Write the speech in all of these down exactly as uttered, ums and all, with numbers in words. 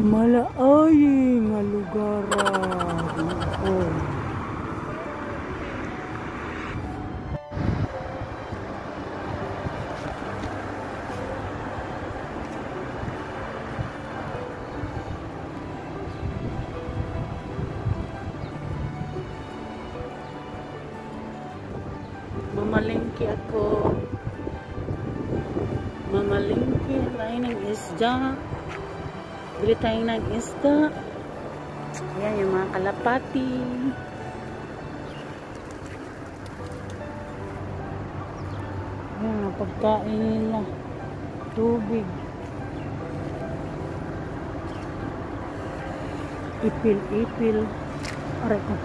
Malaaying nga lugar. Oh. Mamalingki ako. Mamalingki tayo ng isda. Bili tayo ng isda. Ayan yung mga kalapati. Ayan ang pagkain nila. Tubig. Ipil-ipil. Aray ko.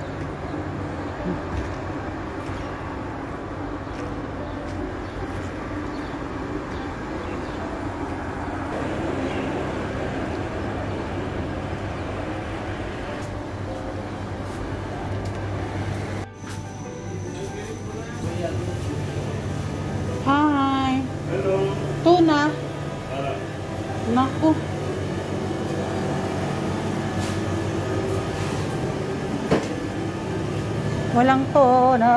Hi. Hello. Tuna. Ah. Naku. Walang tuna.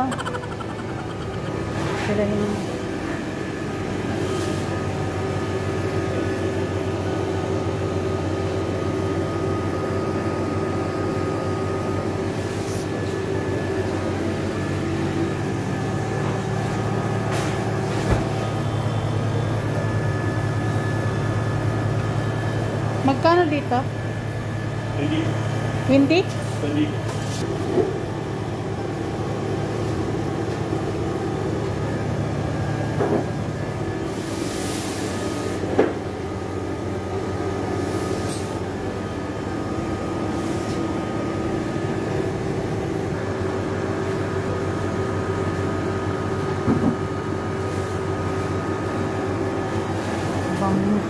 Sila yung magkano dito? twenty. twenty? twenty. Bangus.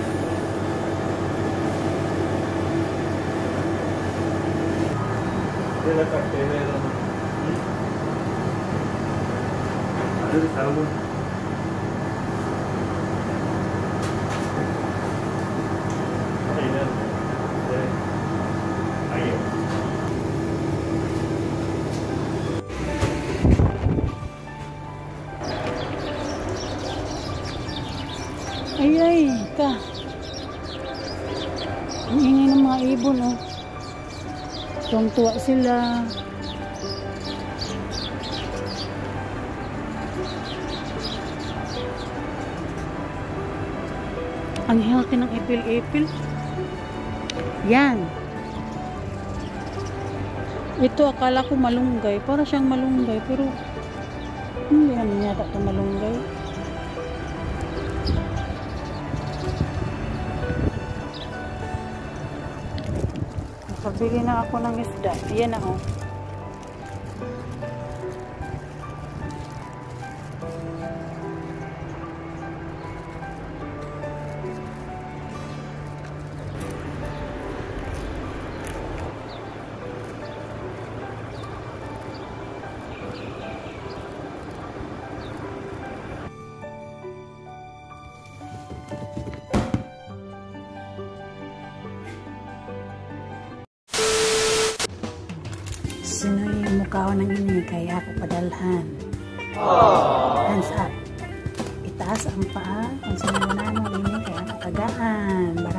Dia nak kat kamera tu. Ada di sana pun. Ini. Ayo. Ay ay ka. Ang ingay ng mga ibon oh. Tuwang-tuwa sila. Ang healthy ng ipil-ipil. Yan. Ito akala ko malunggay. Para siyang malunggay. Pero hindi naman yata ito malunggay. Pabili na ako ng isda. Yan na oh. Sino yung mukha ng ini kaya ako padalhan? Aww. Hands up. Itaas ang paa kung sino na mo ini kaya ako tagaan.